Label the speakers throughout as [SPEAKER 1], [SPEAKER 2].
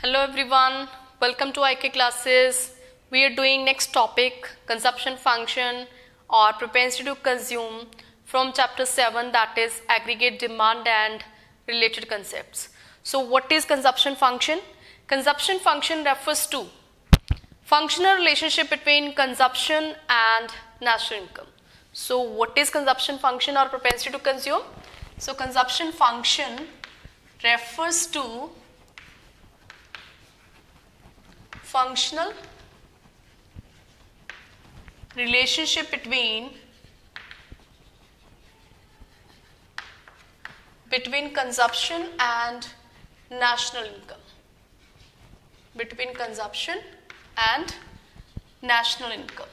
[SPEAKER 1] Hello everyone, welcome to IK classes. We are doing next topic, consumption function or propensity to consume from chapter 7, that is aggregate demand and related concepts. So what is consumption function? Consumption function refers to functional relationship between consumption and national income. So what is consumption function or propensity to consume? So consumption function refers to functional relationship between consumption and national income. Between consumption and national income.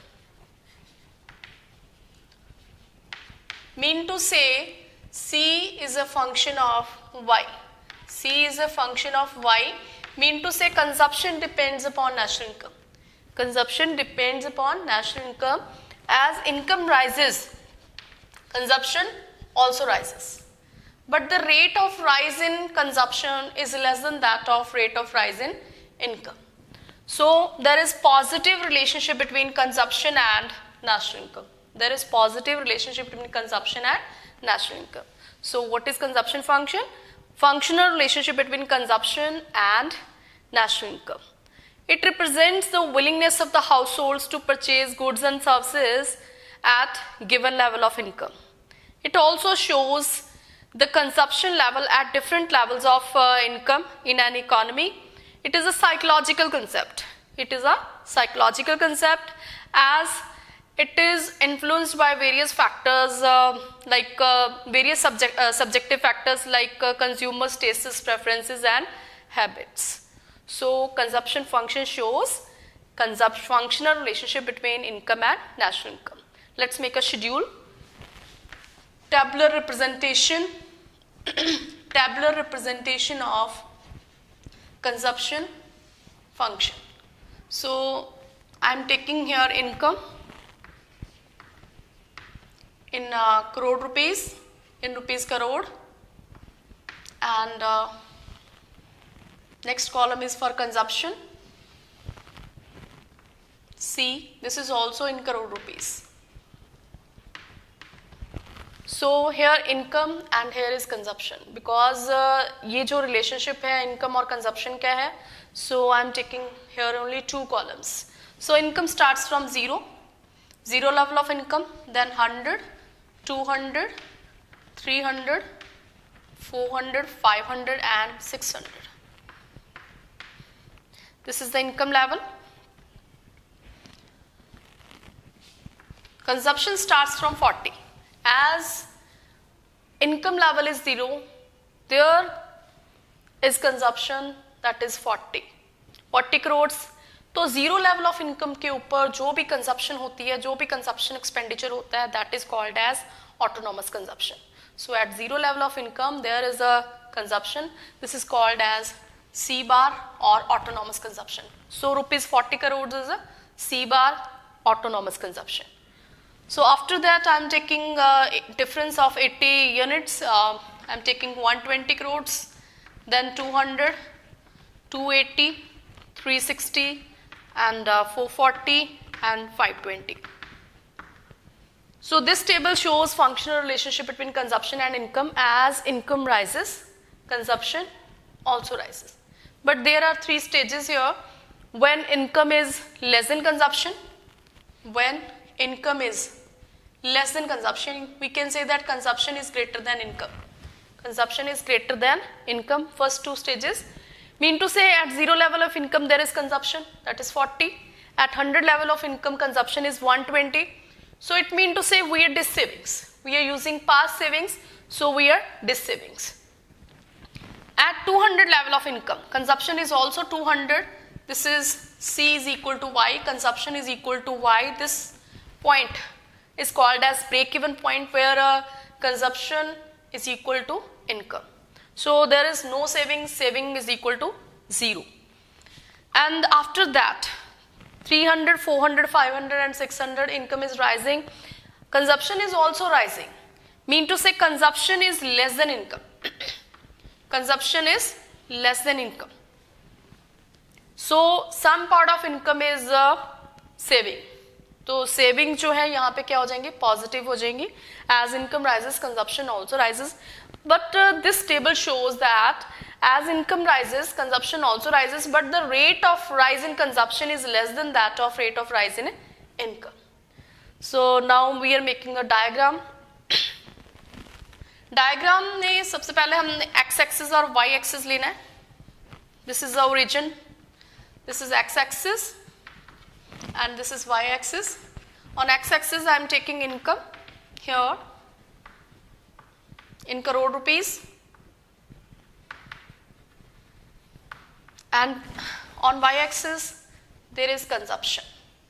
[SPEAKER 1] Mean to say, C is a function of Y. C is a function of Y. Mean to say consumption depends upon national income. Consumption depends upon national income. As income rises, consumption also rises. But the rate of rise in consumption is less than that of rate of rise in income. So there is positive relationship between consumption and national income. There is positive relationship between consumption and national income. So what is consumption function? Functional relationship between consumption and national income. It represents the willingness of the households to purchase goods and services at given level of income. It also shows the consumption level at different levels of income in an economy. It is a psychological concept. It is a psychological concept as it is influenced by various factors various subjective factors like consumers' tastes, preferences and habits. So consumption function shows functional relationship between income and national income. Let's make a schedule. Tabular representation tabular representation of consumption function. So I am taking here income in crore rupees, in rupees crore, and next column is for consumption. C, this is also in crore rupees. So here income and here is consumption, because ये जो relationship है income और consumption क्या है, so I am taking here only two columns. So income starts from 0 level of income, then 100, 200, 300, 400, 500 and 600. This is the income level. Consumption starts from 40. As income level is 0, there is consumption that is 40 crores. तो 0 level of income के ऊपर जो भी consumption होती है, जो भी consumption expenditure होता है, that is called as autonomous consumption. So at 0 level of income there is a consumption. This is called as C bar or autonomous consumption. So rupees 40 crores is a C bar autonomous consumption. So after that I am taking difference of 80 units. I am taking 120 crores, then 200, 280, 360 and 440 and 520. So this table shows functional relationship between consumption and income. As income rises, consumption also rises. But there are three stages here. When income is less than consumption, when income is less than consumption, we can say that consumption is greater than income. Consumption is greater than income, first two stages. Mean to say at 0 level of income there is consumption, that is 40. At 100 level of income consumption is 120. So it mean to say we are dis savings. We are using past savings, so we are dis savings. At 200 level of income, consumption is also 200. This is C is equal to Y, consumption is equal to Y. This point is called as break-even point where consumption is equal to income. So there is no saving, saving is equal to 0. And after that, 300, 400, 500 and 600 income is rising. Consumption is also rising. Mean to say consumption is less than income. Consumption is less than income. So some part of income is saving, तो saving जो है यहाँ पे क्या हो जाएंगे, positive हो जाएंगी. As income rises consumption also rises, but this table shows that as income rises consumption also rises, but the rate of rise in consumption is less than that of rate of rise in income. So now we are making a diagram. Diagram में सबसे पहले हमने x axis और y axis लेना है. This is our region, this is x axis and this is y axis. On x axis I am taking income here in crore rupees, and on y axis there is consumption.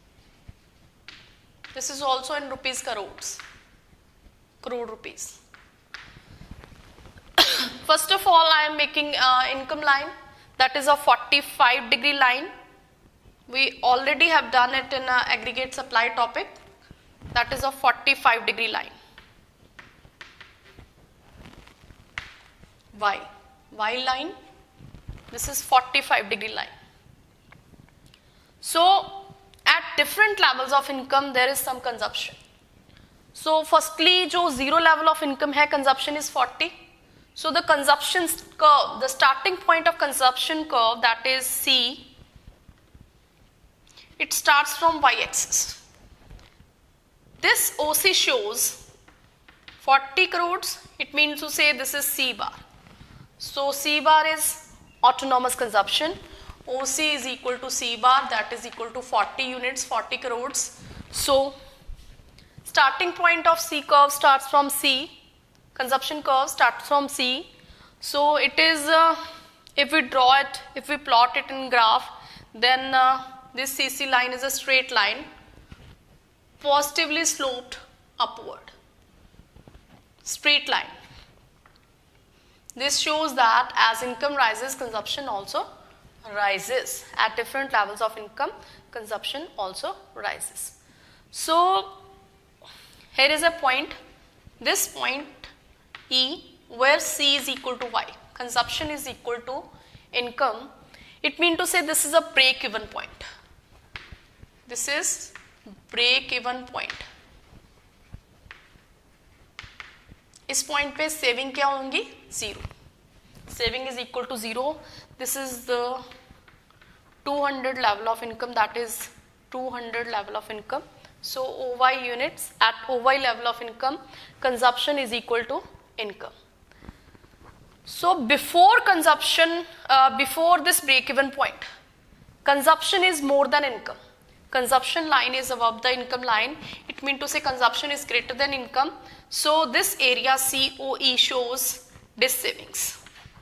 [SPEAKER 1] This is also in rupees crores, crore rupees. First of all, I am making income line, that is a 45-degree line. We already have done it in aggregate supply topic. That is a 45-degree line. Y line, this is 45-degree line. So at different levels of income there is some consumption. So firstly, जो zero level of income है, consumption is 40. So the consumption curve, the starting point of consumption curve, that is C, it starts from y-axis. This OC shows 40 crores, it means to say this is C bar. So C bar is autonomous consumption, OC is equal to C bar, that is equal to 40 units, 40 crores. So starting point of C curve starts from C, consumption curve starts from C. So it is, if we draw it, if we plot it in graph, then this CC line is a straight line, positively sloped upward, straight line. This shows that as income rises, consumption also rises. At different levels of income, consumption also rises. So here is a point, this point E, where C is equal to Y, consumption is equal to income. It means to say this is a break-even point. This is break-even point. इस point पे saving क्या होंगी? 0. Saving is equal to 0. This is the 200 level of income, that is 200 level of income. So OY units, at OY level of income, consumption is equal to income. So before consumption, before this break-even point, consumption is more than income. Consumption line is above the income line. It means to say consumption is greater than income. So this area COE shows dis savings.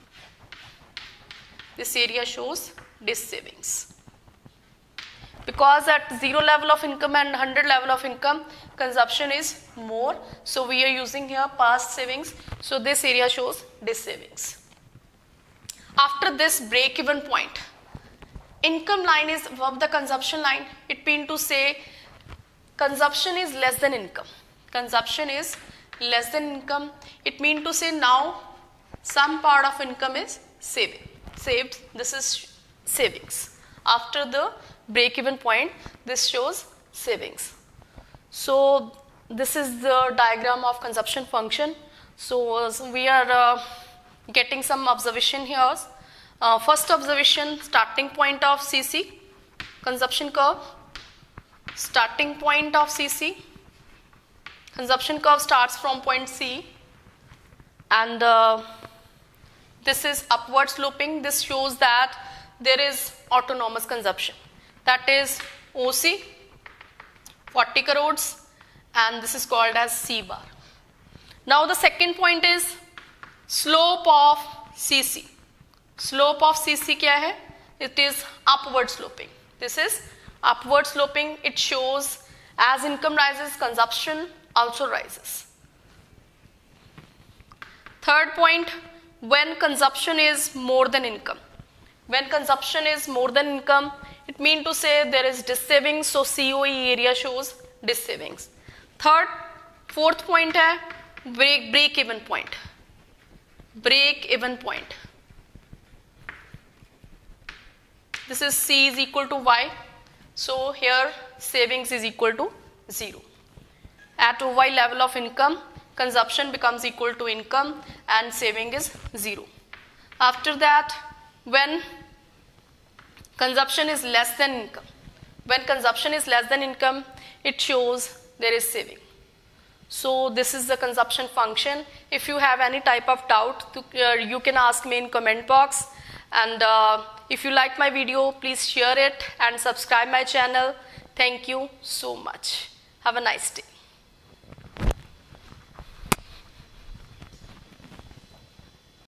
[SPEAKER 1] This area shows dis savings. Because at 0 level of income and 100 level of income, consumption is more. So we are using here past savings. So this area shows dis savings. After this break-even point, income line is above the consumption line. It means to say consumption is less than income. Consumption is less than income. It means to say now some part of income is saved. This is savings. After the break-even point, this shows savings. So this is the diagram of consumption function. So we are getting some observation here. First observation, starting point of CC, consumption curve, starting point of CC, consumption curve starts from point C, and this is upward sloping. This shows that there is autonomous consumption, that is OC, 40 crores, and this is called as C bar. Now the second point is slope of CC. Slope of CC क्या है? It is upward sloping. This is upward sloping. It shows as income rises, consumption also rises. Third point, when consumption is more than income. When consumption is more than income, it means to say there is dis savings. So COE area shows dis savings. Fourth point है break-even point. Break-even point. this is C is equal to Y. So here savings is equal to 0. At Y level of income, consumption becomes equal to income and saving is 0. After that, when consumption is less than income, it shows there is saving. So this is the consumption function. If you have any type of doubt, you can ask me in comment box. And if you like my video, please share it and subscribe my channel. Thank you so much. Have a nice day.